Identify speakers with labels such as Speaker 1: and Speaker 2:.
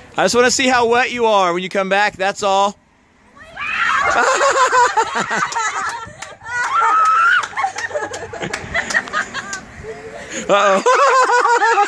Speaker 1: I just want to see how wet you are when you come back, that's all. Uh-oh.